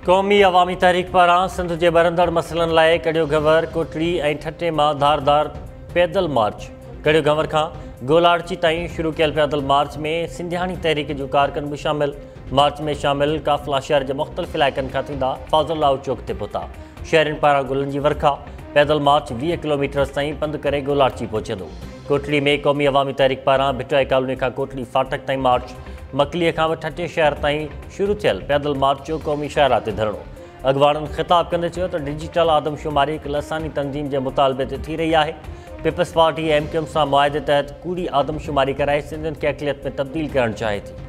क़ौमी अवामी तहरीक पारां सिंध जे बरंदड़ मसइलनि लाइ कड़ियो गंवर कोटड़ी ऐं ठटे मां धारदार पैदल मार्च। कड़ियो गंवर खां गोलाड़ची ताईं शुरू कयल पैदल मार्च में सिंधियाणी तहरीक जूं कारकुन भी शामिल। मार्च में शामिल काफ़िला शहर जे मुख़्तलिफ़ इलाइक़नि खां थींदा फाज़ुल्लाह चौक ते पहुता। शहरनि पारां गुलनि जी वर्खा। पैदल मार्च 20 किलोमीटर ताईं पंधु करे गोलाड़ची पहुचंदो। कोटड़ी में क़ौमी अवामी तहरीक पारां भिटाई कॉलोनी खां कोटड़ी फाटक ताईं मार्च। मकलीअ खां ठटे शहर ताईं शुरू थियल पैदल मार्च जो क़ौमी शाहरा ते धरणो। अॻवाननि ख़िताब कंदे चयो त डिजिटल आदमशुमारी हिकु लसानी तंज़ीम जे मुतालबे ते थी रही आहे। पीपल्स पार्टी MQM सां मुआहिदे तहत कूड़ी आदमशुमारी कराए सिंधियुनि खे अक़लियत में तब्दील करणु चाहे थी।